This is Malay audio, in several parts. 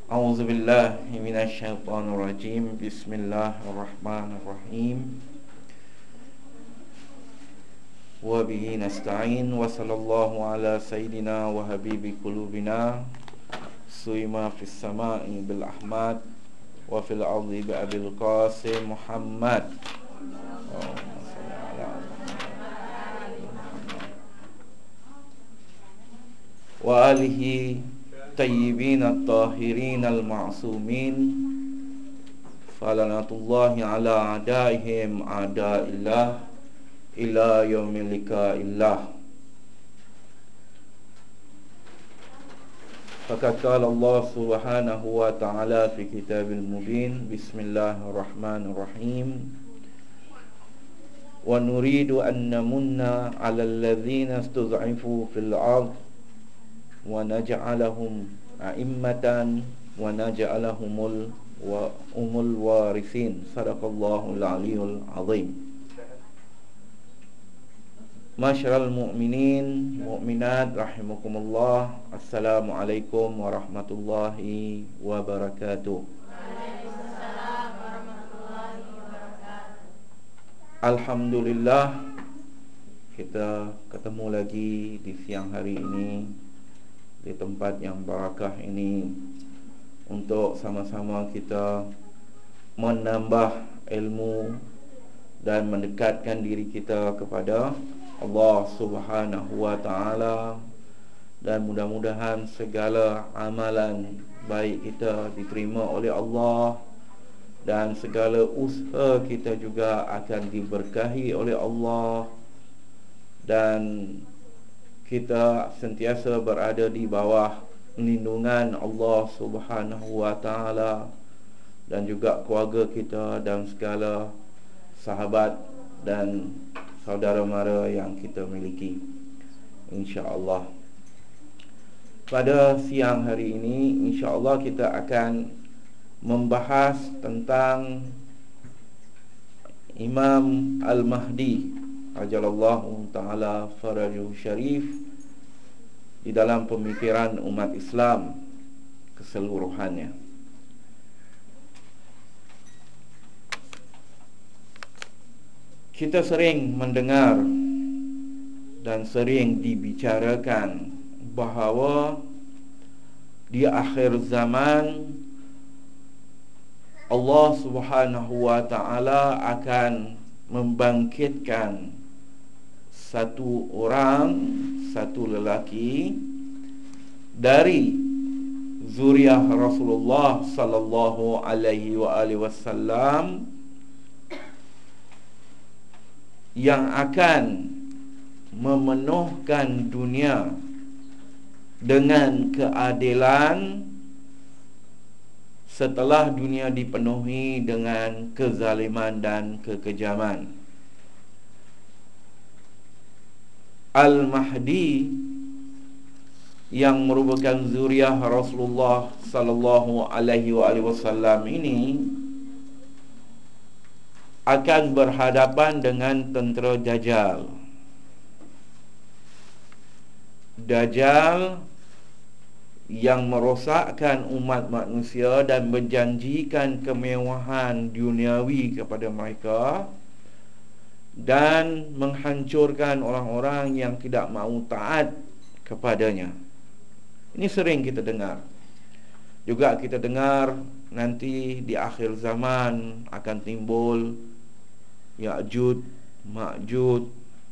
A'udzu billahi minasyaitonir rajim. Bismillahirrahmanirrahim. Wa bihi nasta'in wa sallallahu ala sayyidina wa habibi qulubina suima fis sama'i bil ahmad wa fil ardi bi abil qasim Muhammad. Wa alihi tayyibin at-tahirin al-ma'sumin. Falanatullahi ala adaihim adaillah ila yaumil liqa'illah. Faqala Allah subhanahu wa ta'ala fi kitabil mubin. Bismillahirrahmanirrahim. Wa nuridu an namunna 'alal ladzina istud'ifu fil ardh wa naj'alahum a'immatan wa naj'alahumul warithin. Sadaqallahul aliyyul azim. Masyaral mu'minin mu'minat rahimakumullah. Assalamualaikum warahmatullahi wabarakatuh. Waalaikumsalam warahmatullahi wabarakatuh. Alhamdulillah, kita ketemu lagi di siang hari ini di tempat yang barakah ini untuk sama-sama kita menambah ilmu dan mendekatkan diri kita kepada Allah Subhanahu wa ta'ala, dan mudah-mudahan segala amalan baik kita diterima oleh Allah, dan segala usaha kita juga akan diberkahi oleh Allah, dan kita sentiasa berada di bawah lindungan Allah Subhanahu wa ta'ala, dan juga keluarga kita dan segala sahabat dan saudara mara yang kita miliki, insya-Allah. Pada siang hari ini insya-Allah kita akan membahas tentang Imam Al-Mahdi ajalallahu ta'ala farajuhu syarif di dalam pemikiran umat Islam keseluruhannya. Kita sering mendengar dan sering dibicarakan bahawa di akhir zaman Allah Subhanahu wa ta'ala akan membangkitkan satu orang, satu lelaki dari zuriat Rasulullah sallallahu alaihi wasallam yang akan memenuhkan dunia dengan keadilan setelah dunia dipenuhi dengan kezaliman dan kekejaman. Al-Mahdi yang merupakan zuriat Rasulullah sallallahu alaihi wasallam ini akan berhadapan dengan tentera Dajjal. Dajjal yang merosakkan umat manusia dan menjanjikan kemewahan duniawi kepada mereka dan menghancurkan orang-orang yang tidak mahu taat kepadanya. Ini sering kita dengar. Juga kita dengar nanti di akhir zaman akan timbul Ya'juj, Ma'juj.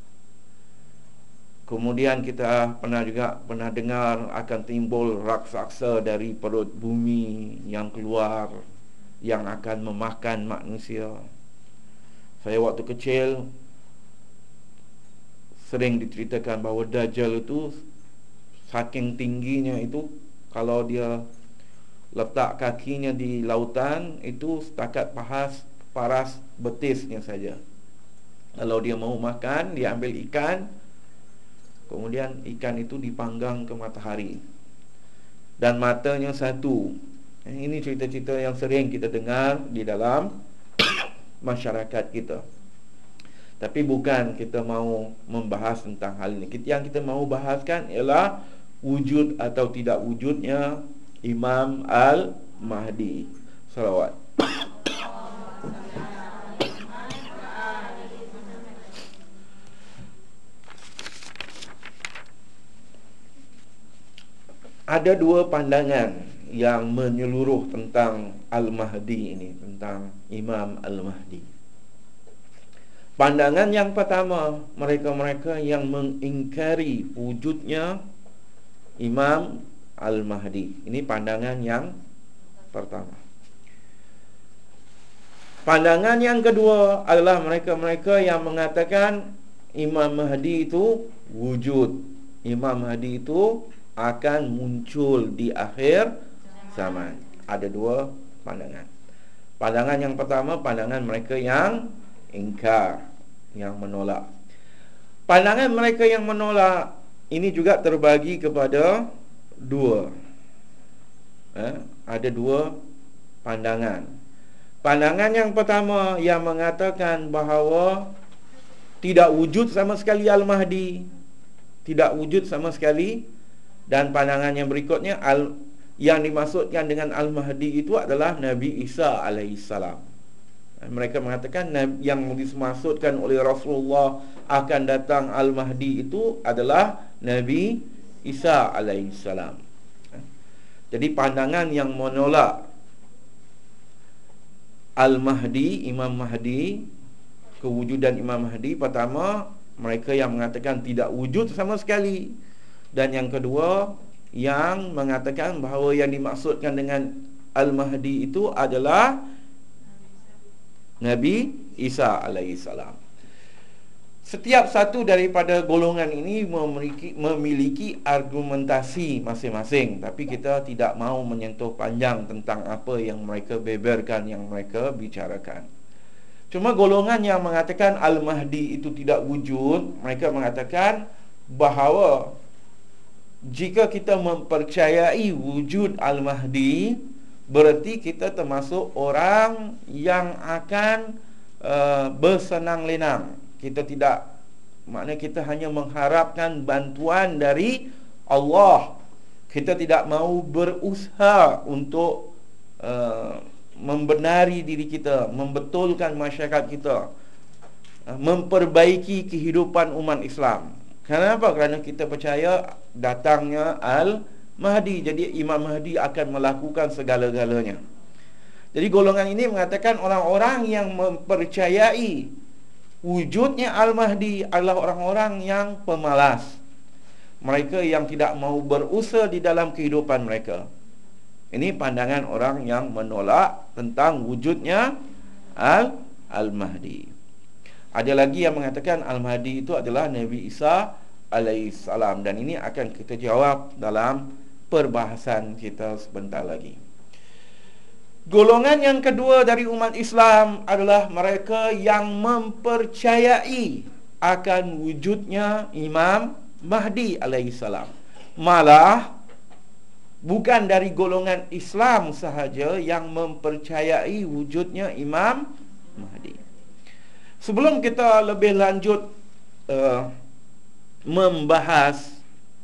Kemudian kita pernah dengar akan timbul raksasa dari perut bumi yang keluar yang akan memakan manusia. Saya waktu kecil sering diceritakan bahawa Dajjal itu saking tingginya itu, kalau dia letak kakinya di lautan itu setakat paras betisnya saja. Kalau dia mau makan, dia ambil ikan, kemudian ikan itu dipanggang ke matahari, dan matanya satu. Ini cerita-cerita yang sering kita dengar di dalam masyarakat kita. Tapi bukan kita mahu membahas tentang hal ini. Yang kita mahu bahaskan ialah wujud atau tidak wujudnya Imam Al-Mahdi Mahdi. Salawat. Ada dua pandangan yang menyeluruh tentang Al-Mahdi ini, tentang Imam Al-Mahdi. Pandangan yang pertama, mereka-mereka yang mengingkari wujudnya Imam Al-Mahdi. Ini pandangan yang pertama. Pandangan yang kedua adalah mereka-mereka yang mengatakan Imam Mahdi itu wujud. Imam Mahdi itu akan muncul di akhir zaman. Ada dua pandangan. Pandangan yang pertama, pandangan mereka yang ingkar, yang menolak. Pandangan mereka yang menolak ini juga terbagi kepada dua. Ada dua pandangan. Pandangan yang pertama yang mengatakan bahawa tidak wujud sama sekali Al-Mahdi, tidak wujud sama sekali. Dan pandangan yang berikutnya, yang dimaksudkan dengan Al-Mahdi itu adalah Nabi Isa alaihissalam. Mereka mengatakan yang dimaksudkan oleh Rasulullah akan datang Al-Mahdi itu adalah Nabi Isa alaihissalam. Jadi pandangan yang menolak Al-Mahdi, Imam Mahdi, kewujudan Imam Mahdi, pertama, mereka yang mengatakan tidak wujud sama sekali. Dan yang kedua, yang mengatakan bahawa yang dimaksudkan dengan Al-Mahdi itu adalah Nabi Isa alaihissalam. Setiap satu daripada golongan ini memiliki argumentasi masing-masing. Tapi kita tidak mahu menyentuh panjang tentang apa yang mereka beberkan, yang mereka bicarakan. Cuma golongan yang mengatakan Al-Mahdi itu tidak wujud, mereka mengatakan bahawa jika kita mempercayai wujud Al-Mahdi, berarti kita termasuk orang yang akan bersenang lenang. Kita tidak, maknanya kita hanya mengharapkan bantuan dari Allah. Kita tidak mahu berusaha untuk membenari diri kita, membetulkan masyarakat kita, memperbaiki kehidupan umat Islam. Kenapa? Kerana kita percaya datangnya Al-Mahdi. Jadi Imam Mahdi akan melakukan segala-galanya. Jadi golongan ini mengatakan orang-orang yang mempercayai wujudnya Al-Mahdi adalah orang-orang yang pemalas. Mereka yang tidak mahu berusaha di dalam kehidupan mereka. Ini pandangan orang yang menolak tentang wujudnya Al-Mahdi. Ada lagi yang mengatakan Al-Mahdi itu adalah Nabi Isa alaihissalam. Dan ini akan kita jawab dalam perbahasan kita sebentar lagi. Golongan yang kedua dari umat Islam adalah mereka yang mempercayai akan wujudnya Imam Mahdi alaihissalam. Malah bukan dari golongan Islam sahaja yang mempercayai wujudnya Imam Mahdi. Sebelum kita lebih lanjut membahas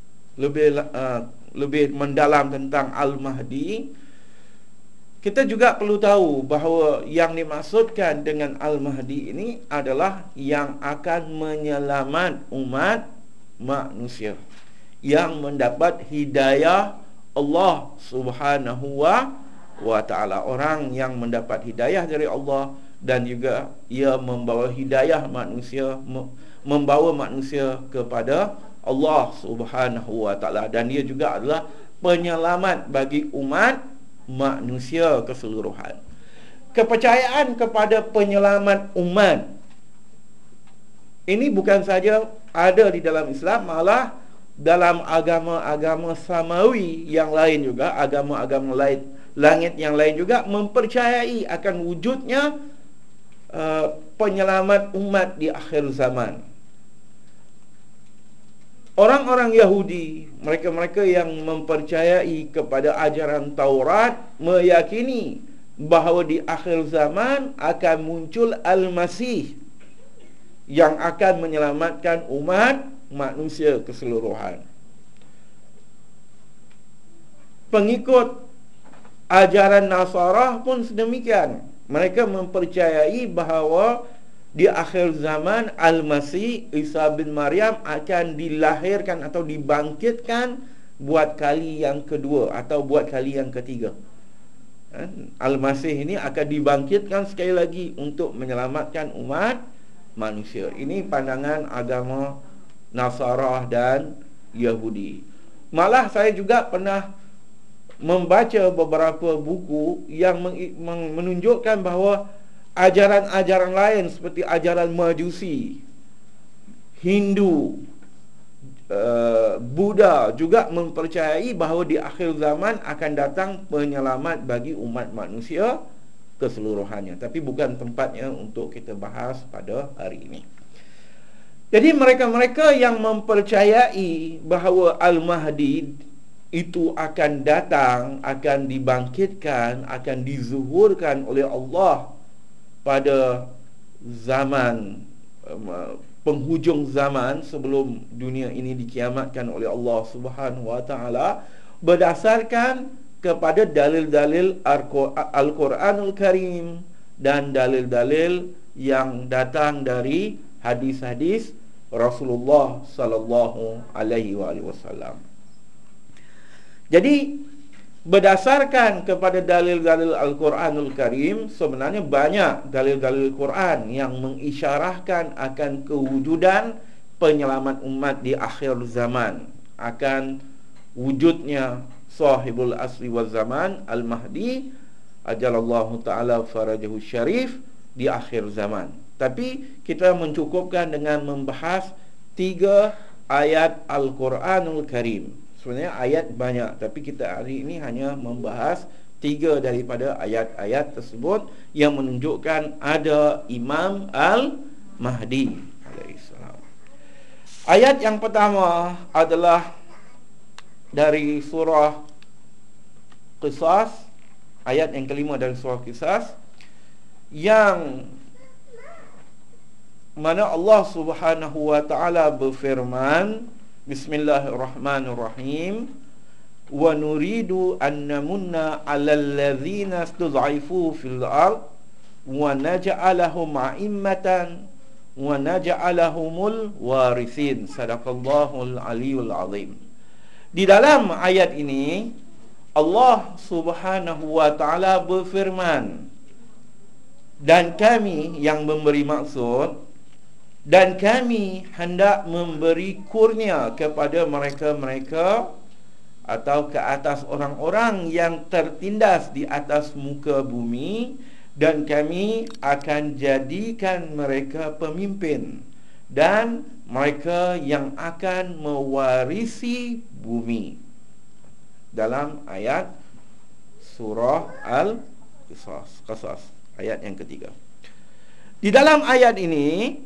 lebih mendalam tentang Al-Mahdi, kita juga perlu tahu bahawa yang dimaksudkan dengan Al-Mahdi ini adalah yang akan menyelamat umat manusia, yang mendapat hidayah Allah Subhanahu wa ta'ala. Orang yang mendapat hidayah dari Allah, dan juga ia membawa hidayah manusia, membawa manusia kepada Allah Subhanahu wa ta'ala. Dan dia juga adalah penyelamat bagi umat manusia keseluruhan. Kepercayaan kepada penyelamat umat ini bukan saja ada di dalam Islam, malah dalam agama-agama samawi yang lain juga, agama-agama lain, langit yang lain juga mempercayai akan wujudnya penyelamat umat di akhir zaman. Orang-orang Yahudi, mereka-mereka yang mempercayai kepada ajaran Taurat, meyakini bahawa di akhir zaman akan muncul Al-Masih yang akan menyelamatkan umat manusia keseluruhan. Pengikut Ajaran Nasarah pun sedemikian. Mereka mempercayai bahawa di akhir zaman Al-Masih Isa bin Maryam akan dilahirkan atau dibangkitkan buat kali yang kedua atau buat kali yang ketiga. Al-Masih ini akan dibangkitkan sekali lagi untuk menyelamatkan umat manusia. Ini pandangan agama Nasarah dan Yahudi. Malah saya juga pernah membaca beberapa buku yang menunjukkan bahawa ajaran-ajaran lain seperti ajaran Majusi, Hindu, Buddha juga mempercayai bahawa di akhir zaman akan datang penyelamat bagi umat manusia keseluruhannya. Tapi bukan tempatnya untuk kita bahas pada hari ini. Jadi mereka-mereka yang mempercayai bahawa Al-Mahdi itu akan datang, akan dibangkitkan, akan dizuhurkan oleh Allah pada zaman penghujung zaman sebelum dunia ini dikiamatkan oleh Allah Subhanahu wa taala, berdasarkan kepada dalil-dalil Al-Quranul Karim dan dalil-dalil yang datang dari hadis-hadis Rasulullah sallallahu alaihi wasallam. Jadi berdasarkan kepada dalil-dalil Al-Quranul Karim, sebenarnya banyak dalil-dalil Quran yang mengisyarahkan akan kewujudan penyelamat umat di akhir zaman, akan wujudnya sahibul asri wal zaman Al-Mahdi ajalallahu ta'ala farajahu syarif di akhir zaman. Tapi kita mencukupkan dengan membahas 3 ayat Al-Quranul Karim. Sebenarnya ayat banyak, tapi kita hari ini hanya membahas 3 daripada ayat-ayat tersebut yang menunjukkan ada Imam Al-Mahdi alaihissalam. Ayat yang pertama adalah dari surah Qisas, ayat yang kelima dari surah Qisas, yang mana Allah Subhanahu wa taala berfirman, Bismillahirrahmanirrahim, wa nuridu an namunna 'alal ladzina istud'ifu fil ard wa naj'alahum a'immatan wa naj'alahumul warithin. Sadaqallahul aliyyul azim. Di dalam ayat ini Allah Subhanahu wa taala berfirman, dan kami yang memberi maksud, dan kami hendak memberi kurnia kepada mereka-mereka atau ke atas orang-orang yang tertindas di atas muka bumi, dan kami akan jadikan mereka pemimpin dan mereka yang akan mewarisi bumi. Dalam ayat surah Al-Qasas, ayat yang ketiga. Di dalam ayat ini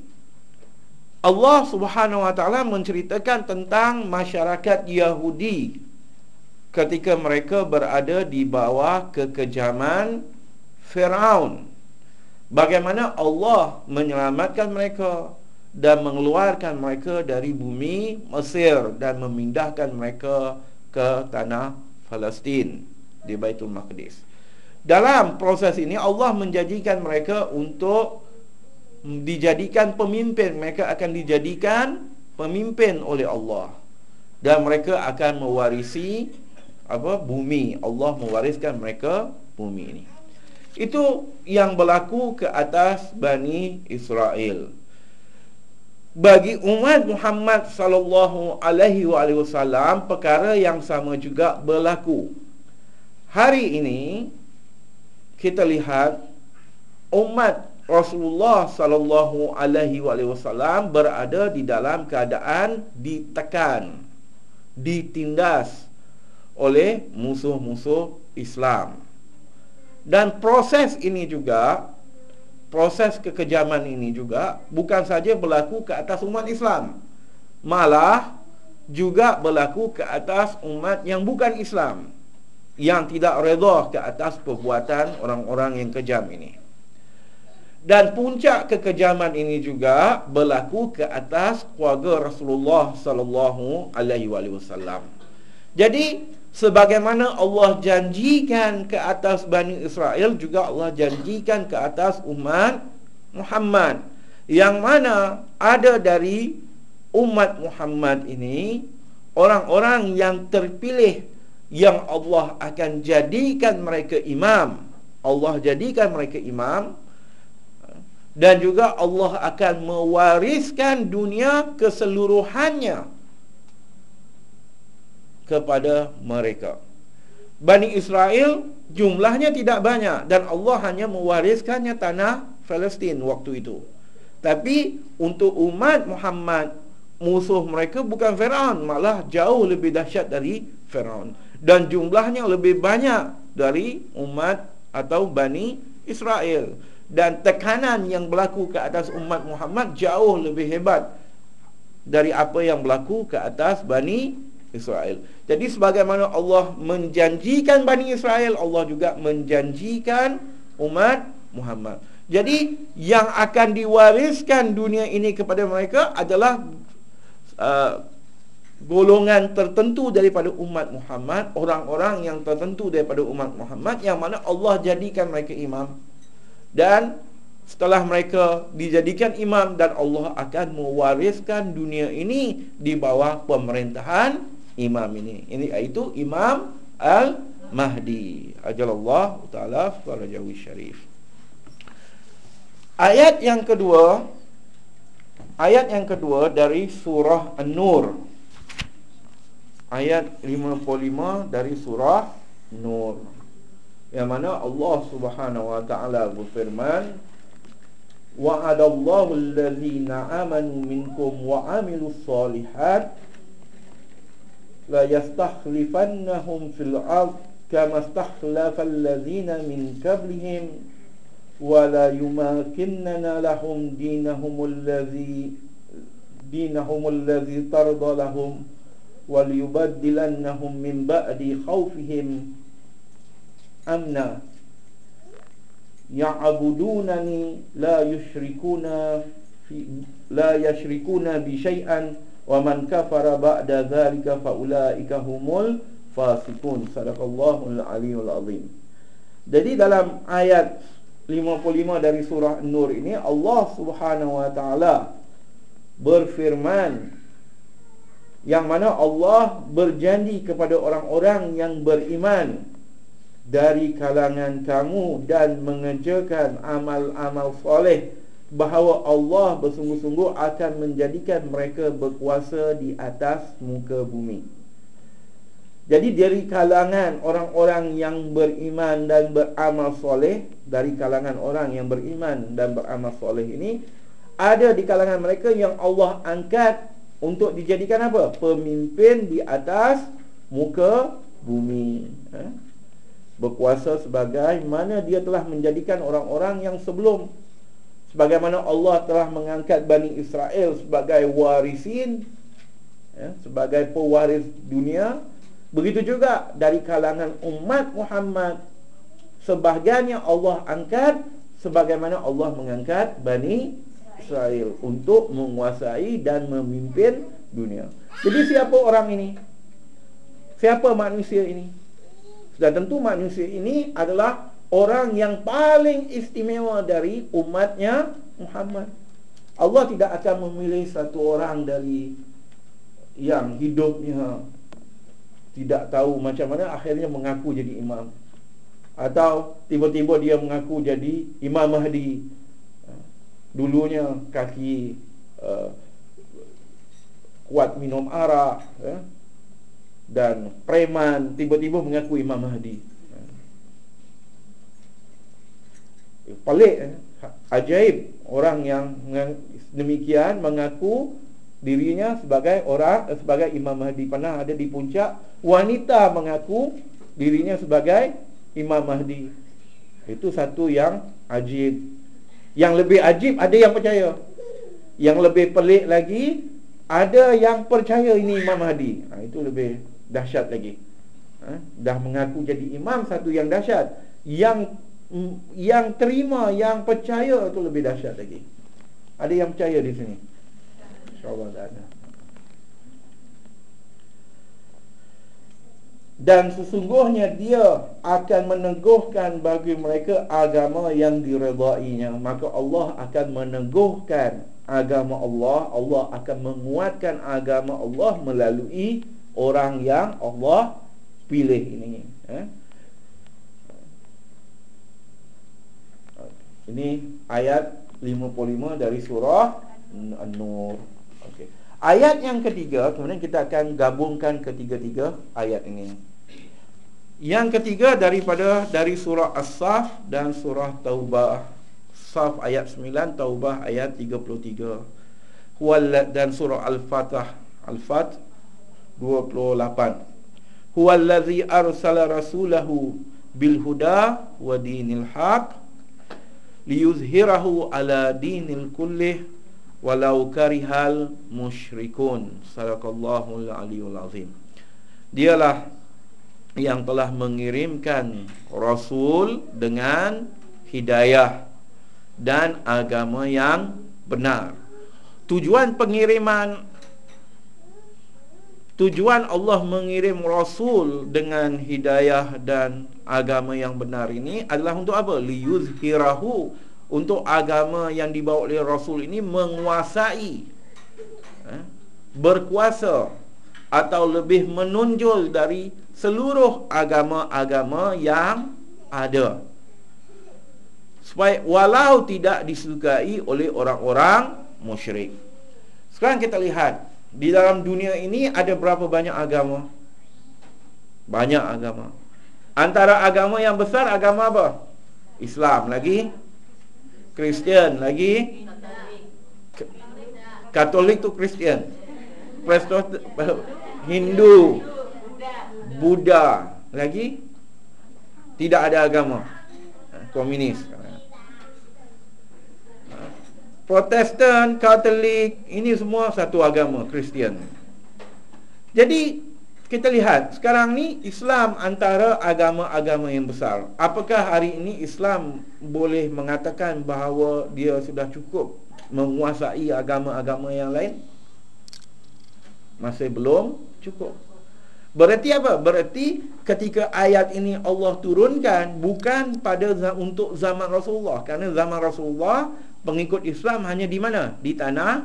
Allah Subhanahu wa taala menceritakan tentang masyarakat Yahudi ketika mereka berada di bawah kekejaman Firaun. Bagaimana Allah menyelamatkan mereka dan mengeluarkan mereka dari bumi Mesir dan memindahkan mereka ke tanah Palestin di Baitul Maqdis. Dalam proses ini Allah menjanjikan mereka untuk dijadikan pemimpin. Mereka akan dijadikan pemimpin oleh Allah, dan mereka akan mewarisi bumi. Allah mewariskan mereka bumi ini. Itu yang berlaku ke atas Bani Israel. Bagi umat Muhammad sallallahu alaihi wasallam, perkara yang sama juga berlaku. Hari ini kita lihat umat Rasulullah sallallahu alaihi wasallam berada di dalam keadaan ditekan, ditindas oleh musuh-musuh Islam. Dan proses ini juga, proses kekejaman ini juga bukan saja berlaku ke atas umat Islam, malah juga berlaku ke atas umat yang bukan Islam, yang tidak redha ke atas perbuatan orang-orang yang kejam ini. Dan puncak kekejaman ini juga berlaku ke atas keluarga Rasulullah sallallahu alaihi wasallam. Jadi Sebagaimana Allah janjikan ke atas Bani Israel, juga Allah janjikan ke atas umat Muhammad. Yang mana ada dari umat Muhammad ini orang-orang yang terpilih, yang Allah akan jadikan mereka imam. Allah jadikan mereka imam. Dan juga Allah akan mewariskan dunia keseluruhannya kepada mereka. Bani Israel jumlahnya tidak banyak, dan Allah hanya mewariskannya tanah Palestin waktu itu. Tapi untuk umat Muhammad, musuh mereka bukan Firaun, malah jauh lebih dahsyat dari Firaun, dan jumlahnya lebih banyak dari umat atau Bani Israel. Dan tekanan yang berlaku ke atas umat Muhammad jauh lebih hebat dari apa yang berlaku ke atas Bani Israel. Jadi sebagaimana Allah menjanjikan Bani Israel, Allah juga menjanjikan umat Muhammad. Jadi yang akan diwariskan dunia ini kepada mereka adalah golongan tertentu daripada umat Muhammad, orang-orang yang tertentu daripada umat Muhammad, yang mana Allah jadikan mereka imam. Dan setelah mereka dijadikan imam, dan Allah akan mewariskan dunia ini di bawah pemerintahan imam ini. Ini iaitu Imam Al-Mahdi ajalallahu ta'ala farajahu syarif. Ayat yang kedua dari surah An-Nur. Ayat 55 dari surah Nur, yang mana Allah Subhanahu wa ta'ala berfirman, wa'adallahu allazina amanu minkum wa amilus solihat la yastakhlifannahum fil ard kama istakhlafal ladzina min qablihim wa la yumakkinna lahum dinahum alladzi tarda lahum wa liyubaddilannahum min ba'di khawfihim amna ya'budunani la yushrikuna bi syai'an wa man kafara ba'da dzalika fa ulaika humul fasiqun. Sadaqallahul aliyyul azim. Jadi dalam ayat 55 dari surah An-Nur ini, Allah Subhanahu wa ta'ala berfirman, yang mana Allah berjanji kepada orang-orang yang beriman dari kalangan kamu dan mengerjakan amal-amal soleh, bahawa Allah bersungguh-sungguh akan menjadikan mereka berkuasa di atas muka bumi. Jadi dari kalangan orang-orang yang beriman dan beramal soleh, dari kalangan orang yang beriman dan beramal soleh ini, ada di kalangan mereka yang Allah angkat untuk dijadikan apa? Pemimpin di atas muka bumi. Berkuasa sebagai mana dia telah menjadikan orang-orang yang sebelum. Sebagaimana Allah telah mengangkat Bani Israel sebagai warisin, sebagai pewaris dunia, begitu juga dari kalangan umat Muhammad, sebahagiannya Allah angkat sebagaimana Allah mengangkat Bani Israel untuk menguasai dan memimpin dunia. Jadi siapa orang ini? Siapa manusia ini? Sudah tentu manusia ini adalah orang yang paling istimewa dari umatnya Muhammad. Allah tidak akan memilih satu orang dari yang hidupnya tidak tahu macam mana, akhirnya mengaku jadi imam, atau tiba-tiba dia mengaku jadi Imam Mahdi. Dulunya kaki kuat minum arak, dan preman, tiba-tiba mengaku Imam Mahdi. Pelik, ajaib orang yang demikian mengaku dirinya sebagai Imam Mahdi. Pernah ada di Puncak wanita mengaku dirinya sebagai Imam Mahdi. Itu satu yang ajib. Yang lebih ajib, ada yang percaya. Yang lebih pelik lagi, ada yang percaya ini Imam Mahdi. Itu lebih dahsyat lagi. Dah mengaku jadi imam, satu yang dahsyat. Yang terima, yang percaya, itu lebih dahsyat lagi. Ada yang percaya di sini? InsyaAllah tak ada. Dan sesungguhnya dia akan meneguhkan bagi mereka agama yang diredainya. Maka Allah akan meneguhkan agama Allah. Allah akan menguatkan agama Allah melalui orang yang Allah pilih ini. Ini ayat 55 dari surah An-Nur. Okey. Ayat yang ketiga, kemudian kita akan gabungkan ketiga-tiga ayat ini. Yang ketiga dari surah As-Saf dan surah Taubah. Saf ayat 9, Taubah ayat 33. Dan surah Al-Fat 28. Huwallazi arsala rasulahu bil huda wa dinil haq liyuzhirahu ala dinil kullih walau karihal musyrikun. Sadaqallahul aliyul azim. Dialah yang telah mengirimkan Rasul dengan hidayah dan agama yang benar. Tujuan Allah mengirim Rasul dengan hidayah dan agama yang benar ini adalah untuk apa? Liyuzhirahu, untuk agama yang dibawa oleh Rasul ini menguasai, berkuasa atau lebih menonjol dari seluruh agama-agama yang ada, supaya walau tidak disukai oleh orang-orang musyrik. Sekarang kita lihat di dalam dunia ini ada berapa banyak agama? Banyak agama. Antara agama yang besar agama apa? Islam, lagi Kristian, lagi Katolik tu Kristian, Hindu, Buddha, lagi tidak ada agama, komunis, Protestan, Katolik, ini semua satu agama, Kristian. Jadi kita lihat sekarang ni Islam antara agama-agama yang besar. Apakah hari ini Islam boleh mengatakan bahawa dia sudah cukup menguasai agama-agama yang lain? Masih belum cukup. Berarti apa? Berarti ketika ayat ini Allah turunkan bukan untuk zaman Rasulullah. Kerana zaman Rasulullah pengikut Islam hanya di mana? Di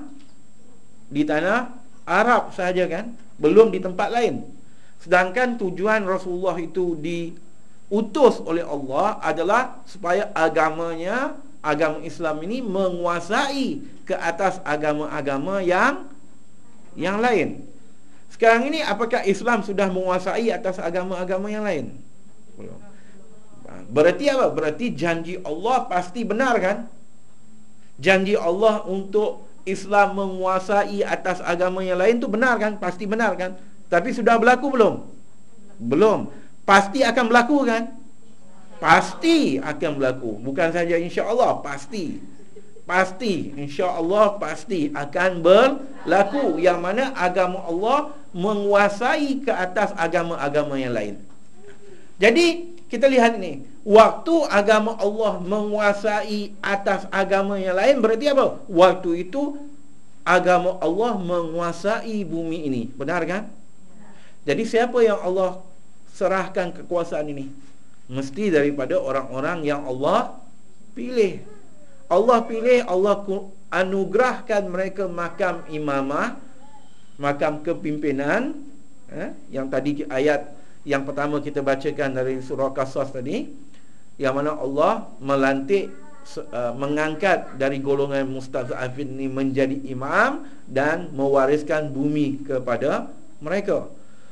tanah Arab sahaja kan? Belum di tempat lain. Sedangkan tujuan Rasulullah itu diutus oleh Allah adalah supaya agama Islam ini menguasai ke atas agama-agama yang lain. Sekarang ini apakah Islam sudah menguasai atas agama-agama yang lain? Belum. Berarti apa? Berarti janji Allah pasti benar kan? Janji Allah untuk Islam menguasai atas agama yang lain tu benar kan? Pasti benar kan? Tapi sudah berlaku belum? Belum. Pasti akan berlaku kan? Pasti akan berlaku. Bukan saja insya-Allah, pasti. Pasti, insya-Allah pasti akan berlaku, yang mana agama Allah menguasai ke atas agama-agama yang lain. Jadi kita lihat ini, waktu agama Allah menguasai atas agama yang lain, berarti apa? Waktu itu agama Allah menguasai bumi ini. Benar kan? Jadi siapa yang Allah serahkan kekuasaan ini? Mesti daripada orang-orang yang Allah pilih. Allah pilih, Allah anugerahkan mereka makam imamah, makam kepimpinan, yang tadi ayat yang pertama kita bacakan dari surah Qasas tadi, yang mana Allah melantik, mengangkat dari golongan mustadhafin ini menjadi imam dan mewariskan bumi kepada mereka.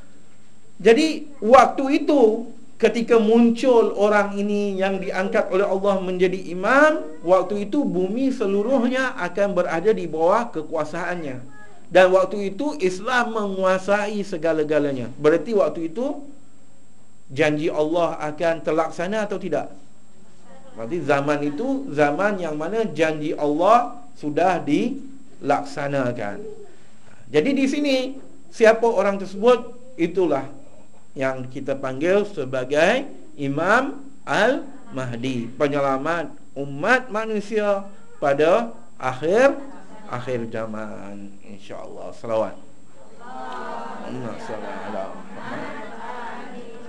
Jadi waktu itu ketika muncul orang ini yang diangkat oleh Allah menjadi imam, waktu itu bumi seluruhnya akan berada di bawah kekuasaannya. Dan waktu itu Islam menguasai segala-galanya. Berarti waktu itu janji Allah akan terlaksana atau tidak? Berarti zaman itu zaman yang mana janji Allah sudah dilaksanakan. Jadi di sini siapa orang tersebut? Itulah yang kita panggil sebagai Imam Al-Mahdi, penyelamat umat manusia pada akhir zaman, insya-Allah. Selawat. Allahumma shalli ala Muhammad.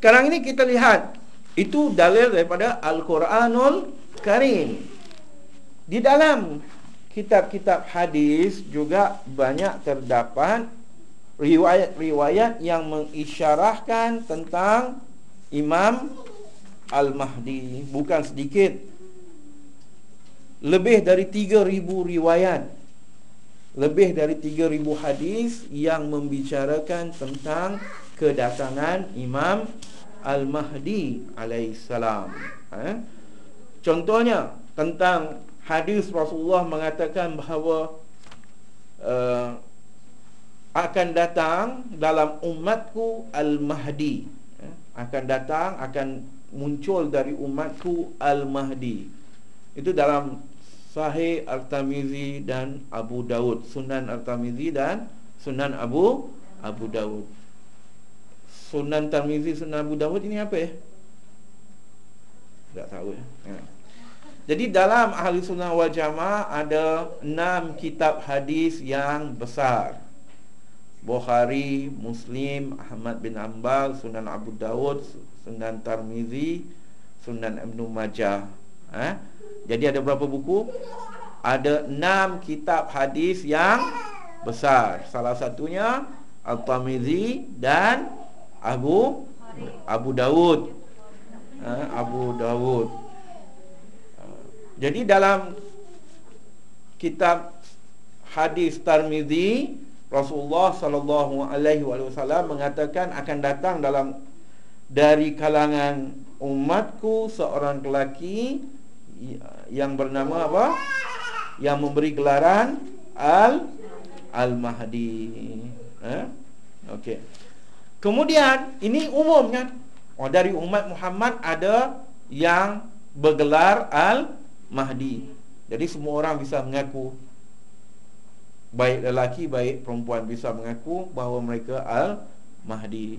sekarang ini kita lihat, itu dalil daripada Al-Quranul Karim. Di dalam kitab-kitab hadis juga banyak terdapat riwayat-riwayat yang mengisyarahkan tentang Imam Al-Mahdi. Bukan sedikit, lebih dari 3,000 riwayat, lebih dari 3,000 hadis yang membicarakan tentang kedatangan Imam Al-Mahdi alaihissalam. Contohnya tentang hadis Rasulullah mengatakan bahawa akan datang dalam umatku Al-Mahdi, akan datang, akan muncul dari umatku Al-Mahdi. Itu dalam Sahih At-Tirmizi dan Abu Daud, Sunan At-Tirmizi dan Sunan Abu Daud. Sunan Tirmizi, Sunan Abu Daud ini apa ya? Tak tahu ya. Jadi dalam Ahli Sunnah wal Jamaah ada 6 kitab hadis yang besar: Bukhari, Muslim, Ahmad bin Hanbal, Sunan Abu Daud, Sunan Tirmizi, Sunan Ibnu Majah. Jadi ada berapa buku? Ada 6 kitab hadis yang besar. Salah satunya At-Tirmizi dan Abu Daud. Abu Daud. Jadi dalam kitab hadis Tirmizi, Rasulullah sallallahu alaihi wasallam mengatakan akan datang dari kalangan umatku seorang lelaki yang bernama apa? Yang memberi gelaran Al-Mahdi. Okey. Kemudian ini umum kan? Dari umat Muhammad ada yang bergelar Al-Mahdi. Jadi semua orang bisa mengaku, baik lelaki baik perempuan, bisa mengaku bahawa mereka Al-Mahdi.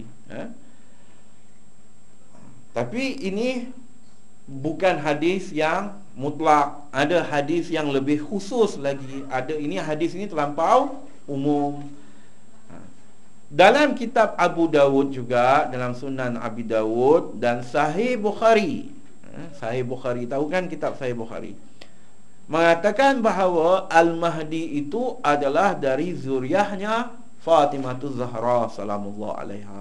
Tapi ini bukan hadis yang mutlak. Ada hadis yang lebih khusus lagi. Ini hadis ini terlampau umum. Dalam kitab Abu Dawud juga, dalam Sunan Abi Dawud dan Sahih Bukhari. Sahih Bukhari, tahu kan kitab Sahih Bukhari, mengatakan bahawa Al-Mahdi itu adalah dari zuriyahnya Fatimah Zahra salamullah alaiha.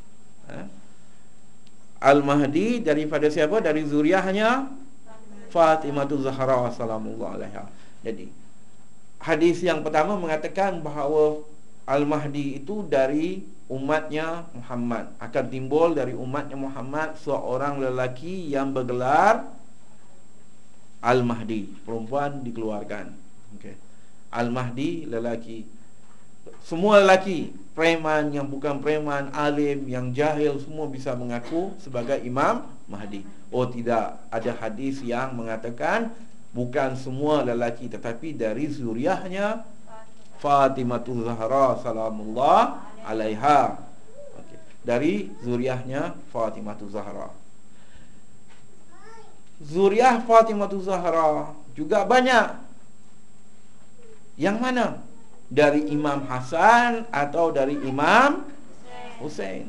Al-Mahdi daripada siapa? Dari zuriyahnya Fatimah Zahra salamullah alaiha. Jadi hadis yang pertama mengatakan bahawa Al-Mahdi itu dari umatnya Muhammad, akan timbul dari umatnya Muhammad seorang lelaki yang bergelar Al-Mahdi, perempuan dikeluarkan. Al-Mahdi lelaki. Semua lelaki, preman yang bukan preman, alim yang jahil, semua bisa mengaku sebagai Imam Mahdi. Oh tidak, ada hadis yang mengatakan bukan semua lelaki, tetapi dari zuriyahnya Fatimah Zahra salamullah alaiha. Dari zuriyahnya Fatimah Zahra. Zuriyah Fatimah Zahra juga banyak. Yang mana? Dari Imam Hasan atau dari Imam Husain.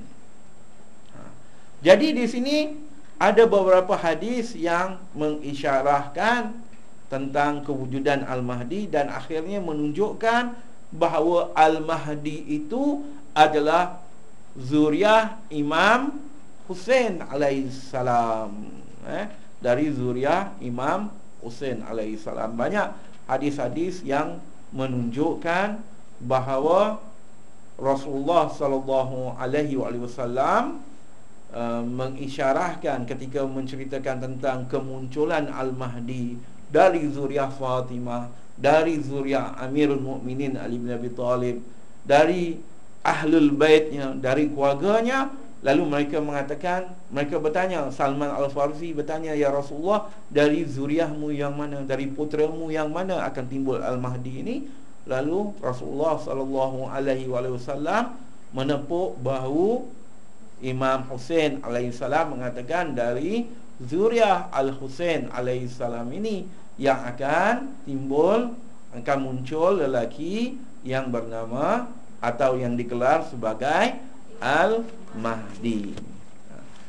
Jadi di sini ada beberapa hadis yang mengisyarahkan tentang kewujudan Al-Mahdi dan akhirnya menunjukkan bahawa Al-Mahdi itu adalah zuriyah Imam Husain alaihissalam. Dari zuriyah Imam Husain alaihissalam. Banyak hadis-hadis yang menunjukkan bahawa Rasulullah sallallahu alaihi wasallam mengisyarahkan ketika menceritakan tentang kemunculan Al-Mahdi dari zuriyah Fatimah, dari zuriyah Amirul Mukminin Ali bin Abi Thalib, dari ahlul baitnya, dari keluarganya. Lalu mereka mengatakan, mereka bertanya, Salman Al-Farsi bertanya, ya Rasulullah, dari zuriyahmu yang mana, dari putramu yang mana akan timbul Al-Mahdi ini? Lalu Rasulullah sallallahu alaihi wasallam menepuk bahu Imam Husain alaihissalam, mengatakan dari zuriyah Al-Husain alaihissalam ini yang akan timbul, akan muncul lelaki yang bernama atau yang digelar sebagai Al-Mahdi.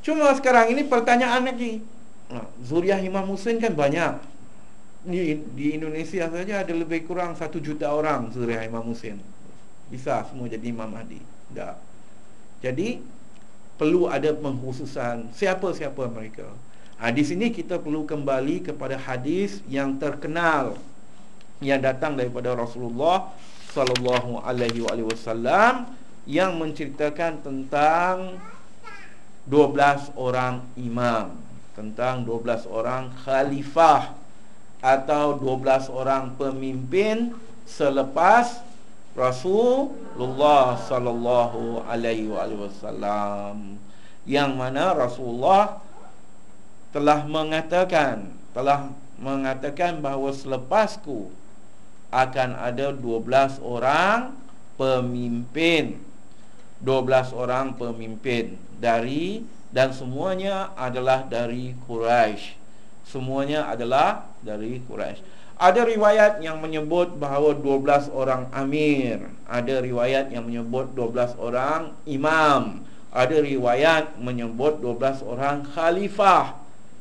Cuma sekarang ini pertanyaan lagi. Zuriat Imam Hussein kan banyak. Di Indonesia saja ada lebih kurang 1 juta orang zuriat Imam Hussein. Bisa semua jadi Imam Mahdi? Tak. Jadi perlu ada pengkhususan siapa-siapa mereka. Di sini kita perlu kembali kepada hadis yang terkenal yang datang daripada Rasulullah sallallahu alaihi wasallam yang menceritakan tentang 12 orang imam, tentang 12 orang khalifah atau 12 orang pemimpin selepas Rasulullah sallallahu alaihi wasallam, yang mana Rasulullah telah mengatakan bahawa selepasku akan ada 12 orang pemimpin. 12 orang pemimpin dari, dan semuanya adalah dari Quraisy. Semuanya adalah dari Quraisy. Ada riwayat yang menyebut bahawa 12 orang amir, ada riwayat yang menyebut 12 orang imam, ada riwayat menyebut 12 orang khalifah.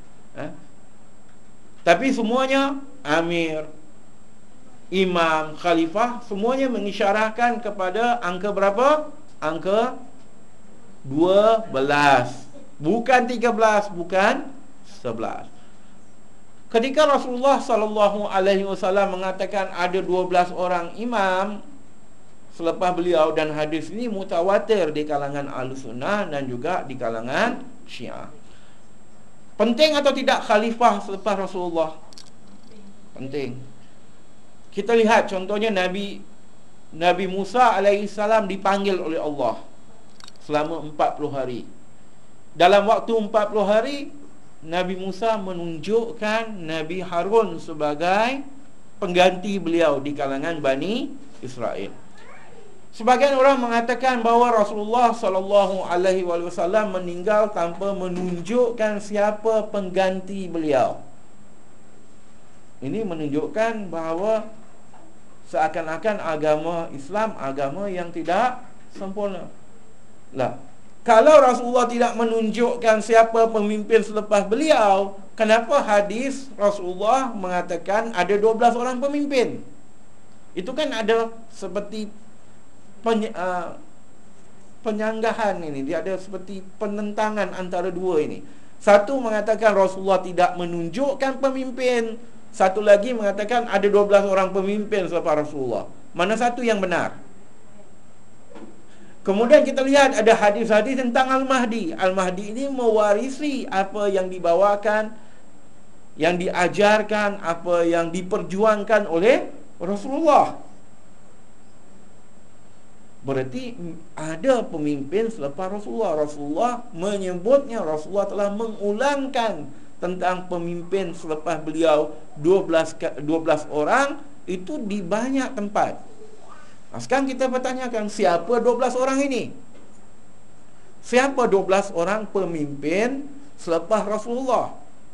Tapi semuanya amir, imam, khalifah, semuanya mengisyaratkan kepada angka berapa? Angka 12. Bukan 13, bukan 11. Ketika Rasulullah sallallahu alaihi wasallam mengatakan ada 12 orang imam selepas beliau, dan hadis ini mutawatir di kalangan Ahlussunnah dan juga di kalangan Syiah. Penting atau tidak khalifah selepas Rasulullah? Penting. Kita lihat contohnya Nabi Musa alaihissalam dipanggil oleh Allah selama 40 hari. Dalam waktu 40 hari, Nabi Musa menunjukkan Nabi Harun sebagai pengganti beliau di kalangan Bani Israel. Sebagian orang mengatakan bahawa Rasulullah sallallahu alaihi wasallam meninggal tanpa menunjukkan siapa pengganti beliau. Ini menunjukkan bahawa seakan-akan agama Islam agama yang tidak sempurna. Kalau Rasulullah tidak menunjukkan siapa pemimpin selepas beliau, kenapa hadis Rasulullah mengatakan ada 12 orang pemimpin? Itu kan ada seperti penyanggahan ini. Dia ada seperti penentangan antara dua ini. Satu mengatakan Rasulullah tidak menunjukkan pemimpin, satu lagi mengatakan ada 12 orang pemimpin selepas Rasulullah. Mana satu yang benar? Kemudian kita lihat ada hadis-hadis tentang Al-Mahdi. Al-Mahdi ini mewarisi apa yang dibawakan, yang diajarkan, apa yang diperjuangkan oleh Rasulullah. Berarti ada pemimpin selepas Rasulullah. Rasulullah menyebutnya, Rasulullah telah mengulangkan tentang pemimpin selepas beliau 12 orang itu di banyak tempat. Sekarang kita bertanyakan, siapa 12 orang ini? Siapa 12 orang pemimpin selepas Rasulullah?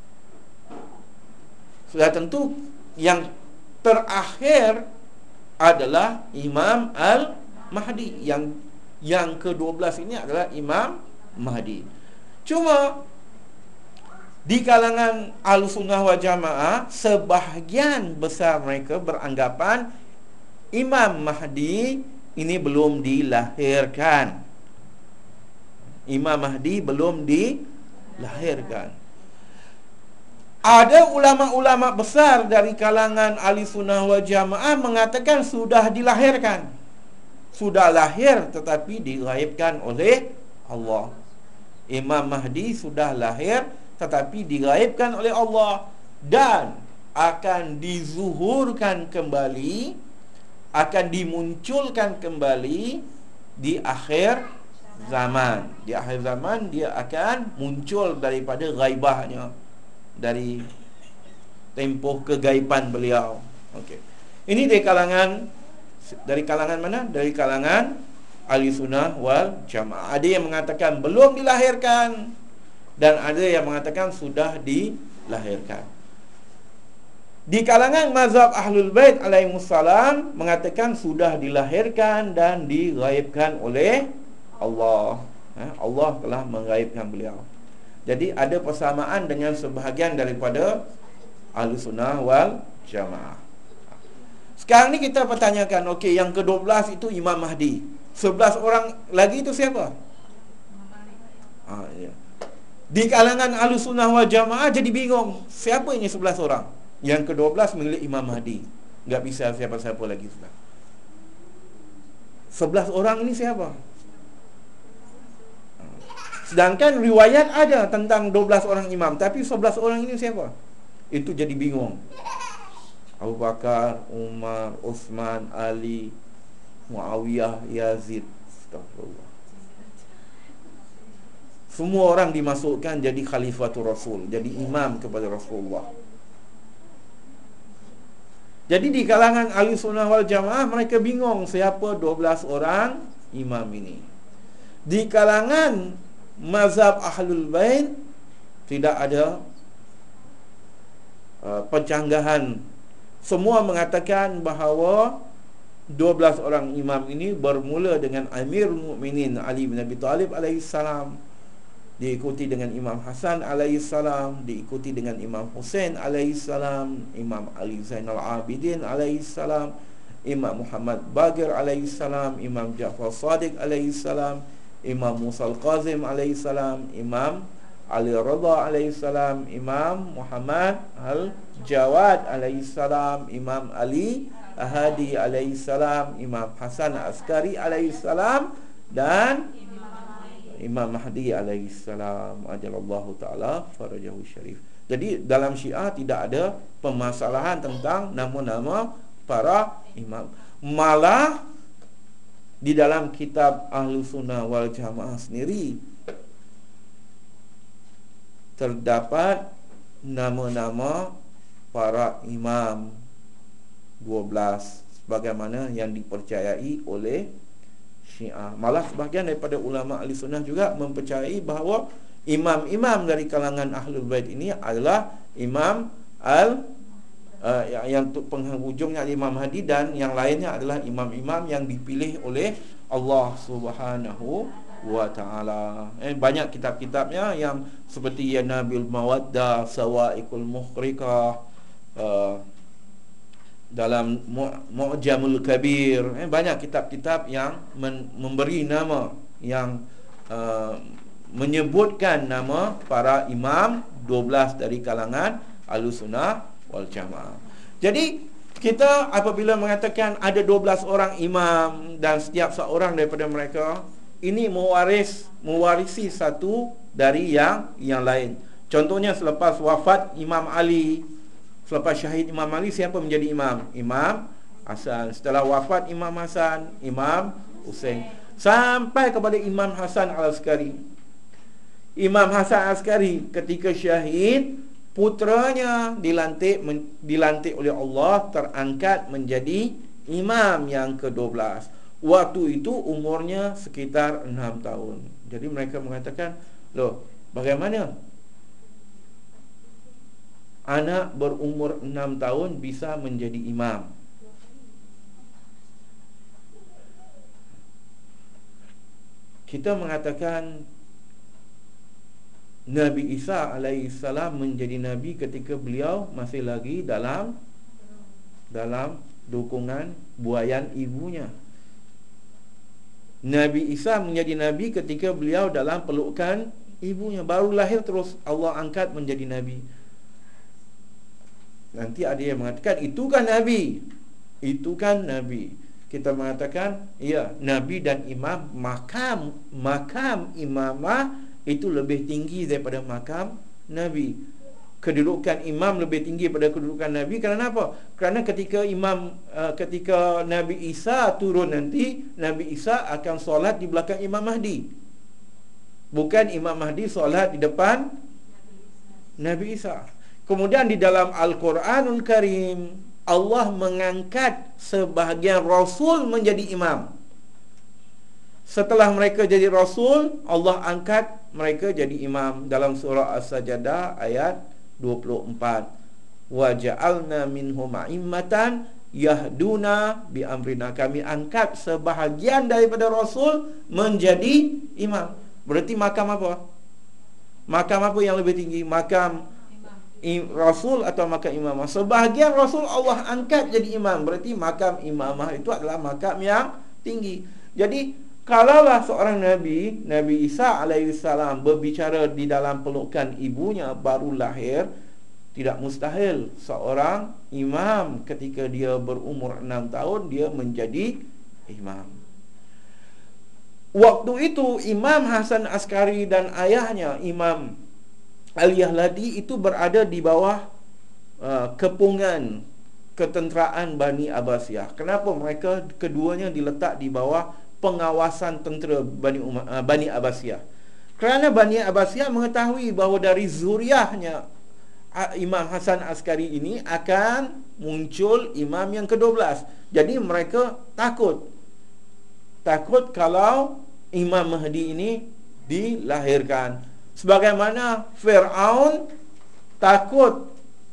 Sudah tentu yang terakhir adalah Imam Al-Mahdi. Yang ke-12 ini adalah Imam Mahdi. Cuma di kalangan Ahlussunnah wal Jamaah, sebahagian besar mereka beranggapan Imam Mahdi ini belum dilahirkan. Imam Mahdi belum dilahirkan. Ada ulama-ulama besar dari kalangan Ahlussunnah wal Jamaah mengatakan sudah dilahirkan. Sudah lahir tetapi dighaibkan oleh Allah. Imam Mahdi sudah lahir tetapi dighaibkan oleh Allah dan akan dizuhurkan kembali, akan dimunculkan kembali di akhir zaman. Di akhir zaman dia akan muncul daripada ghaibahnya, dari tempoh kegaiban beliau. Okey. Ini dari kalangan mana? Dari kalangan Ahlussunnah wal Jamaah. Ada yang mengatakan belum dilahirkan dan ada yang mengatakan sudah dilahirkan. Di kalangan mazhab Ahlul Bait alaihimussalam mengatakan sudah dilahirkan dan dighaibkan oleh Allah. Allah telah menggaibkan beliau. Jadi ada persamaan dengan sebahagian daripada Ahlussunnah wal Jamaah. Sekarang ni kita pertanyakan, okey, yang ke-12 itu Imam Mahdi. 11 orang lagi itu siapa? Ya. Di kalangan Ahlussunnah wal Jamaah jadi bingung, siapa ini 11 orang? Yang ke-12 milik Imam Mahdi. Enggak bisa siapa-siapa lagi sudah. 11 orang ini siapa? Sedangkan riwayat ada tentang 12 orang imam, tapi 11 orang ini siapa? Itu jadi bingung. Abu Bakar, Umar, Uthman, Ali, Muawiyah, Yazid. Astagfirullah. Semua orang dimasukkan jadi khalifatul Rasul, jadi imam kepada Rasulullah. Jadi di kalangan Ahlussunnah wal Jamaah mereka bingung siapa 12 orang imam ini. Di kalangan mazhab Ahlul Bait tidak ada pencanggahan. Semua mengatakan bahawa 12 orang imam ini bermula dengan Amirul Mukminin Ali bin Abi Thalib alaihissalam, diikuti dengan Imam Hasan alaihissalam, diikuti dengan Imam Husain alaihissalam, Imam Ali Zainal Abidin alaihissalam, Imam Muhammad Baqir alaihissalam, Imam Ja'far Shadiq alaihissalam, Imam Musa Al-Qazim alaihissalam, Imam Ali Ridha alaihissalam, Imam Muhammad Al-Jawad alaihissalam, Imam Ali Ahadi alaihissalam, Imam Hasan Askari alaihissalam, dan Imam Mahdi alaihissalam ajalallahu ta'ala farajahu syarif. Jadi dalam Syiah tidak ada permasalahan tentang nama-nama para imam. Malah di dalam kitab Ahlussunnah wal Jamaah sendiri terdapat nama-nama para imam 12 sebagaimana yang dipercayai oleh Syiah. Malah sebahagian daripada ulama Ahlussunnah juga mempercayai bahawa imam-imam dari kalangan Ahlul Bait ini adalah imam yang penghujungnya Imam Mahdi, dan yang lainnya adalah imam-imam yang dipilih oleh Allah Subhanahu wa ta'ala. Banyak kitab-kitabnya yang seperti Ya Nabil Mawaddah, Sawa'iqul Muhriqah, dalam Mu'jamul Kabir, banyak kitab-kitab yang memberi nama, yang menyebutkan nama para imam 12 dari kalangan Ahlussunnah wal Jamaah. Jadi kita apabila mengatakan ada 12 orang imam dan setiap seorang daripada mereka ini mewarisi satu dari yang lain. Contohnya selepas wafat Imam Ali, selepas syahid Imam Ali, siapa menjadi imam? Imam Hasan. Setelah wafat Imam Hasan, Imam Husain, sampai kepada Imam Hasan Al-Askari. Imam Hasan Al-Askari ketika syahid, putranya dilantik oleh Allah, terangkat menjadi imam yang ke-12. Waktu itu umurnya sekitar 6 tahun. Jadi mereka mengatakan, loh, bagaimana anak berumur 6 tahun bisa menjadi imam? Kita mengatakan Nabi Isa alaihissalam menjadi nabi ketika beliau masih lagi dalam dukungan buayan ibunya. Nabi Isa menjadi nabi ketika beliau dalam pelukan ibunya, baru lahir terus Allah angkat menjadi nabi. Nanti ada yang mengatakan itu kan nabi. Itu kan nabi. Kita mengatakan ya, nabi dan imam, makam imamah itu lebih tinggi daripada makam nabi. Kedudukan imam lebih tinggi daripada kedudukan nabi. Kerana apa? Kerana ketika Nabi Isa turun nanti, Nabi Isa akan solat di belakang Imam Mahdi, bukan Imam Mahdi solat di depan Nabi Isa. Kemudian di dalam Al-Quranul Karim, Allah mengangkat sebahagian Rasul menjadi imam. Setelah mereka jadi Rasul, Allah angkat mereka jadi imam. Dalam surah As-Sajdah ayat 24, wa ja'alna minhum a'immatan yahduna bi amrina. Kami angkat sebahagian daripada Rasul menjadi imam. Berarti makam apa? Makam apa yang lebih tinggi? Makam Rasul atau makam imamah? Sebahagian Rasul Allah angkat jadi imam, berarti makam imamah itu adalah makam yang tinggi. Jadi kalaulah seorang Nabi Isa alaihissalam berbicara di dalam pelukan ibunya baru lahir, tidak mustahil seorang imam ketika dia berumur 6 tahun dia menjadi imam. Waktu itu Imam Hasan Askari dan ayahnya Imam Al-Yahladi itu berada di bawah kepungan ketenteraan Bani Abbasiyah. Kenapa mereka keduanya diletak di bawah pengawasan tentera Bani Abbasiyah? Kerana Bani Abbasiyah mengetahui bahawa dari zuriahnya Imam Hasan Askari ini akan muncul imam yang ke-12. Jadi mereka takut kalau Imam Mahdi ini dilahirkan. Sebagaimana Fir'aun takut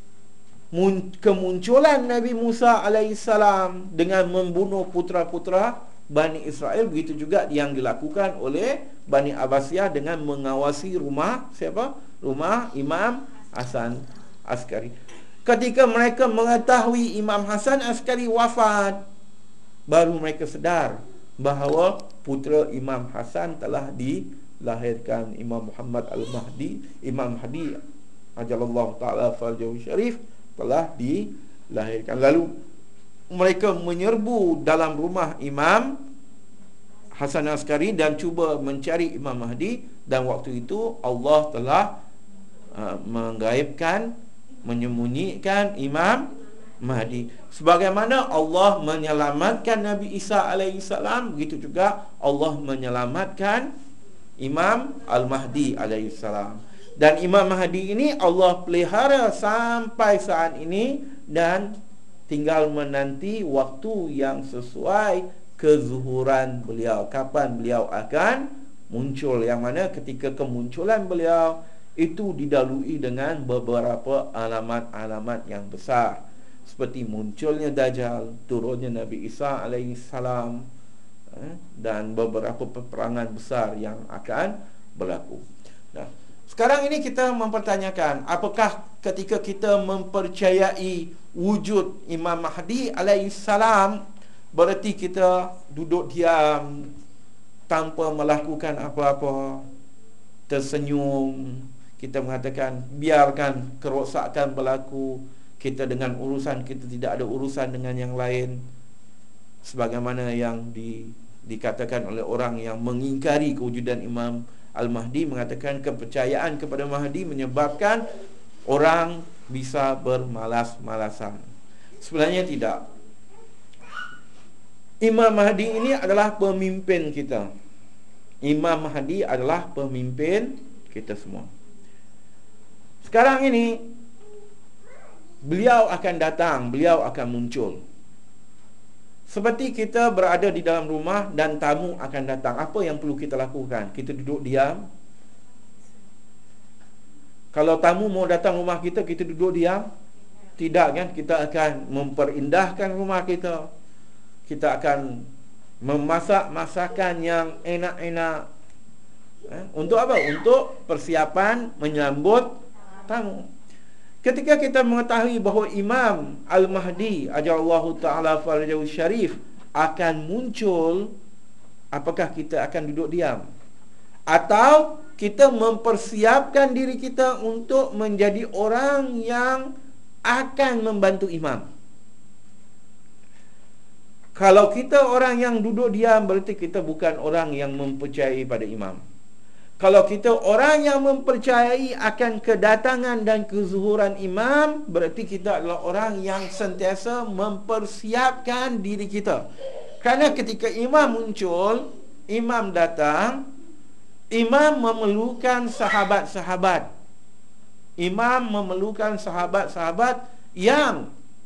kemunculan Nabi Musa alaihissalam dengan membunuh putra-putra Bani Israel, begitu juga yang dilakukan oleh Bani Abbasiyah dengan mengawasi rumah siapa? Rumah Imam Hasan Askari. Ketika mereka mengetahui Imam Hasan Askari wafat, baru mereka sedar bahawa putera Imam Hasan telah dilahirkan. Imam Muhammad Al-Mahdi, Imam Mahdi ajalallahu ta'ala farjahu syarif telah dilahirkan. Lalu mereka menyerbu dalam rumah Imam Hasan Askari dan cuba mencari Imam Mahdi, dan waktu itu Allah telah menggaibkan, menyembunyikan Imam Mahdi. Sebagaimana Allah menyelamatkan Nabi Isa alaihissalam, begitu juga Allah menyelamatkan Imam Al-Mahdi alaihissalam. Dan Imam Mahdi ini Allah pelihara sampai saat ini, dan tinggal menanti waktu yang sesuai kezuhuran beliau, kapan beliau akan muncul, yang mana ketika kemunculan beliau itu didahului dengan beberapa alamat-alamat yang besar, seperti munculnya Dajjal, turunnya Nabi Isa alaihissalam, dan beberapa peperangan besar yang akan berlaku. Nah, sekarang ini kita mempertanyakan, apakah ketika kita mempercayai wujud Imam Mahdi alaihissalam, berarti kita duduk diam tanpa melakukan apa-apa, tersenyum, kita mengatakan biarkan kerosakan berlaku, kita dengan urusan kita tidak ada urusan dengan yang lain, sebagaimana yang dikatakan oleh orang yang mengingkari kewujudan Imam Al-Mahdi, mengatakan kepercayaan kepada Mahdi menyebabkan orang bisa bermalas-malasan. Sebenarnya tidak. Imam Mahdi ini adalah pemimpin kita. Imam Mahdi adalah pemimpin kita semua. Sekarang ini beliau akan datang, beliau akan muncul. Seperti kita berada di dalam rumah dan tamu akan datang, apa yang perlu kita lakukan? Kita duduk diam? Kalau tamu mau datang rumah kita, kita duduk diam? Tidak kan? Kita akan memperindahkan rumah kita. Kita akan memasak masakan yang enak-enak. Untuk apa? Untuk persiapan menyambut tamu. Ketika kita mengetahui bahawa Imam Al-Mahdi ajallahu ta'ala farjahu syarif akan muncul, apakah kita akan duduk diam? Atau kita mempersiapkan diri kita untuk menjadi orang yang akan membantu imam? Kalau kita orang yang duduk diam, berarti kita bukan orang yang mempercayai pada imam. Kalau kita orang yang mempercayai akan kedatangan dan kezuhuran imam, berarti kita adalah orang yang sentiasa mempersiapkan diri kita. Kerana ketika imam muncul, imam datang, imam memerlukan sahabat-sahabat. Imam memerlukan sahabat-sahabat yang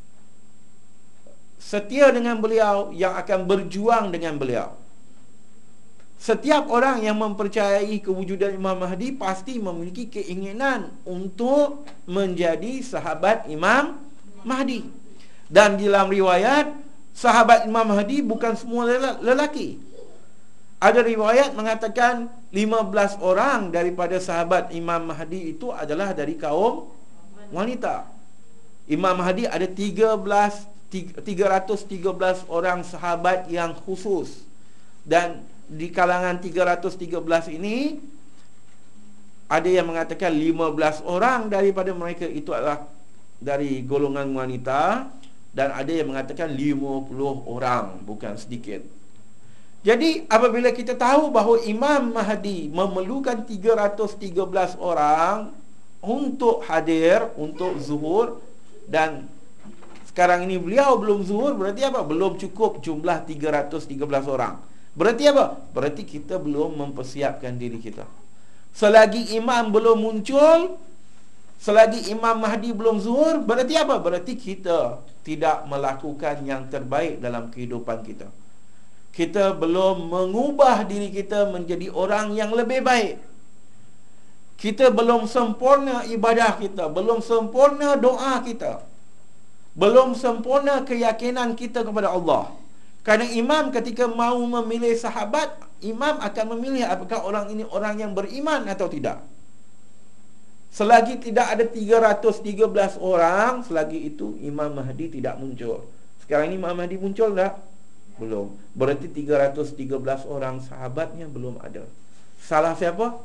setia dengan beliau, yang akan berjuang dengan beliau. Setiap orang yang mempercayai kewujudan Imam Mahdi pasti memiliki keinginan untuk menjadi sahabat Imam Mahdi. Dan dalam riwayat, sahabat Imam Mahdi bukan semua lelaki. Ada riwayat mengatakan 15 orang daripada sahabat Imam Mahdi itu adalah dari kaum wanita. Imam Mahdi ada 313 orang sahabat yang khusus. Dan di kalangan 313 ini ada yang mengatakan 15 orang daripada mereka itu adalah dari golongan wanita, dan ada yang mengatakan 50 orang, bukan sedikit. Jadi apabila kita tahu bahawa Imam Mahdi memerlukan 313 orang untuk hadir, untuk zuhur, dan sekarang ini beliau belum zuhur, berarti apa? Belum cukup jumlah 313 orang. Berarti apa? Berarti kita belum mempersiapkan diri kita. Selagi imam belum muncul, selagi Imam Mahdi belum zuhur, berarti apa? Berarti kita tidak melakukan yang terbaik dalam kehidupan kita. Kita belum mengubah diri kita menjadi orang yang lebih baik. Kita belum sempurna ibadah kita, belum sempurna doa kita, belum sempurna keyakinan kita kepada Allah. Kerana imam ketika mahu memilih sahabat, imam akan memilih apakah orang ini orang yang beriman atau tidak. Selagi tidak ada 313 orang, selagi itu Imam Mahdi tidak muncul. Sekarang ini Imam Mahdi muncul tak? Belum. Berarti 313 orang sahabatnya belum ada. Salah siapa?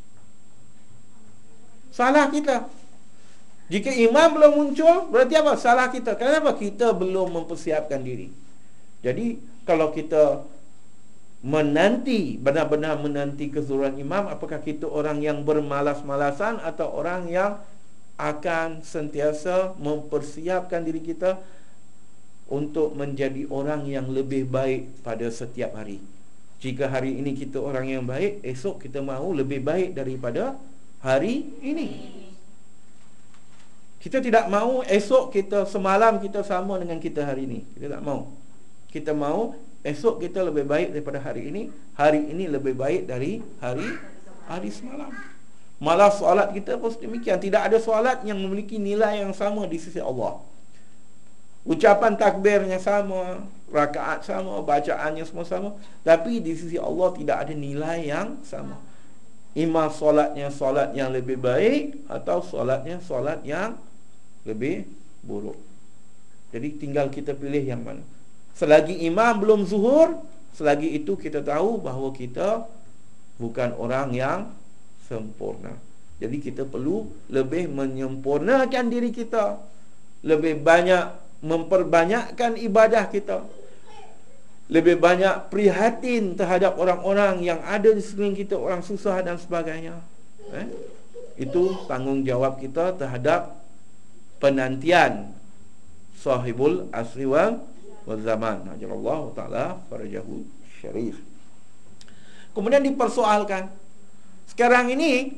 Salah kita. Jika imam belum muncul, berarti apa? Salah kita. Kenapa? Kita belum mempersiapkan diri. Jadi kalau kita benar-benar menanti kezuhuran imam, apakah kita orang yang bermalas-malasan atau orang yang akan sentiasa mempersiapkan diri kita untuk menjadi orang yang lebih baik pada setiap hari. Jika hari ini kita orang yang baik, esok kita mahu lebih baik daripada hari ini. Kita tidak mahu esok kita, semalam kita sama dengan kita hari ini. Kita tak mahu. Kita mahu esok kita lebih baik daripada hari ini lebih baik dari hari semalam. Malah solat kita pun demikian. Tidak ada solat yang memiliki nilai yang sama di sisi Allah. Ucapan takbirnya sama, rakaat sama, bacaannya semua sama, tapi di sisi Allah tidak ada nilai yang sama. Imam solatnya solat yang lebih baik atau solatnya solat yang lebih buruk. Jadi tinggal kita pilih yang mana. Selagi imam belum zuhur, selagi itu kita tahu bahawa kita bukan orang yang sempurna. Jadi kita perlu lebih menyempurnakan diri kita, lebih banyak memperbanyakkan ibadah kita, lebih banyak prihatin terhadap orang-orang yang ada di sekeliling kita, orang susah dan sebagainya. Itu tanggungjawab kita terhadap penantian sahibul asri wal zaman, ajallahu ta'ala farajahu syarif. Kemudian dipersoalkan, sekarang ini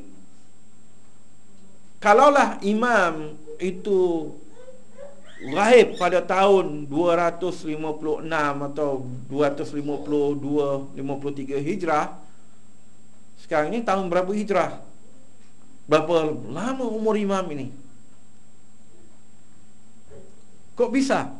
kalaulah imam itu lahir pada tahun 256 atau 252 53 hijrah, sekarang ini tahun berapa hijrah? Berapa lama umur imam ini? Kok bisa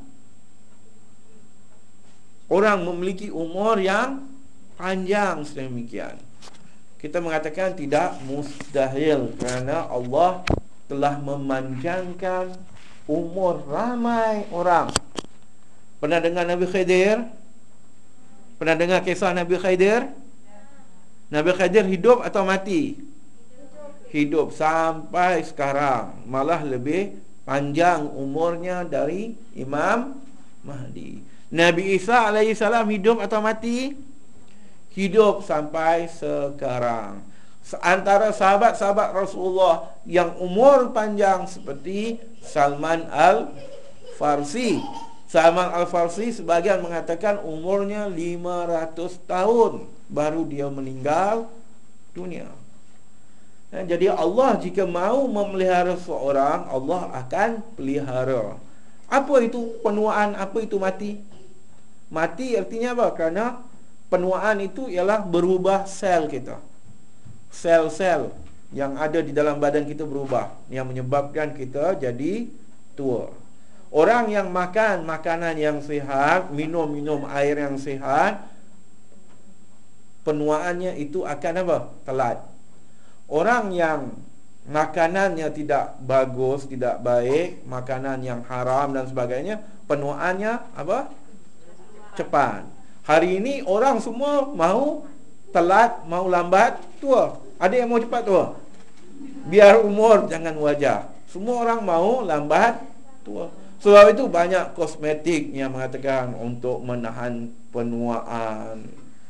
orang memiliki umur yang panjang sedemikian? Kita mengatakan tidak mustahil, kerana Allah telah memanjangkan umur ramai orang. Pernah dengar Nabi Khidir? Pernah dengar kisah Nabi Khidir? Nabi Khidir hidup atau mati? Hidup sampai sekarang, malah lebih panjang umurnya dari Imam Mahdi. Nabi Isa alaihissalam hidup atau mati? Hidup sampai sekarang. Antara sahabat-sahabat Rasulullah yang umur panjang seperti Salman Al-Farsi. Salman Al-Farsi sebagian mengatakan umurnya 500 tahun baru dia meninggal dunia. Jadi Allah jika mahu memelihara seorang, Allah akan pelihara. Apa itu penuaan? Apa itu mati? Mati artinya apa? Kerana penuaan itu ialah berubah sel kita. Sel-sel yang ada di dalam badan kita berubah, yang menyebabkan kita jadi tua. Orang yang makan makanan yang sihat, minum air yang sihat, penuaannya itu akan apa? Telat. Orang yang makanannya tidak bagus, tidak baik, makanan yang haram dan sebagainya, penuaannya apa? Cepat. Hari ini orang semua mau telat, mau lambat, tua. Ada yang mau cepat tua. Biar umur jangan wajah. Semua orang mau lambat, tua. Sebab itu banyak kosmetik yang mengatakan untuk menahan penuaan.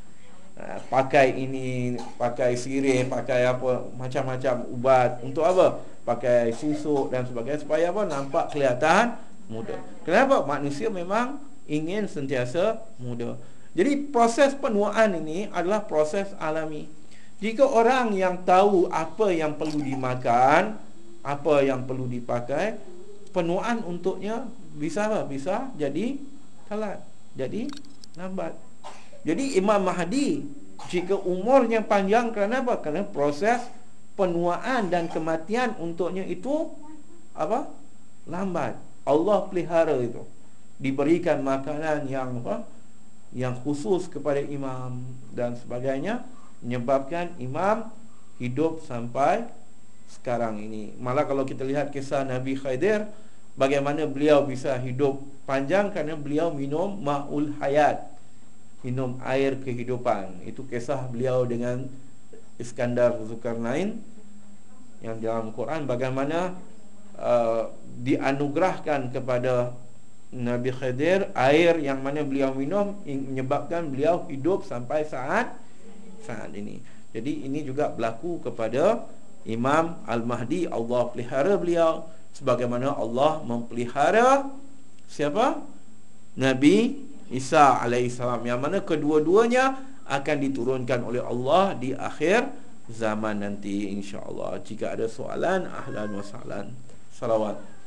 Pakai ini, pakai sirih, pakai apa, macam-macam ubat. Untuk apa? Pakai susuk dan sebagainya supaya apa? Nampak kelihatan muda. Kenapa? Manusia memang ingin sentiasa muda. Jadi proses penuaan ini adalah proses alami. Jika orang yang tahu apa yang perlu dimakan, apa yang perlu dipakai, penuaan untuknya bisa apa? Bisa jadi telat, jadi lambat. Jadi Imam Mahdi jika umurnya panjang kerana apa? Kerana proses penuaan dan kematian untuknya itu apa? Lambat. Allah pelihara itu. Diberikan makanan yang apa? Yang khusus kepada imam dan sebagainya, menyebabkan imam hidup sampai sekarang ini. Malah kalau kita lihat kisah Nabi Khidir, bagaimana beliau bisa hidup panjang kerana beliau minum ma'ul hayat, minum air kehidupan. Itu kisah beliau dengan Iskandar Zulkarnain yang dalam Quran, bagaimana dianugerahkan kepada Nabi Khidir air yang mana beliau minum menyebabkan beliau hidup sampai saat ini. Jadi ini juga berlaku kepada Imam Al-Mahdi. Allah pelihara beliau sebagaimana Allah memelihara siapa? Nabi Isa alaihissalam, yang mana kedua-duanya akan diturunkan oleh Allah di akhir zaman nanti, insya-Allah. Jika ada soalan, ahlan wa sahlan. Salawat.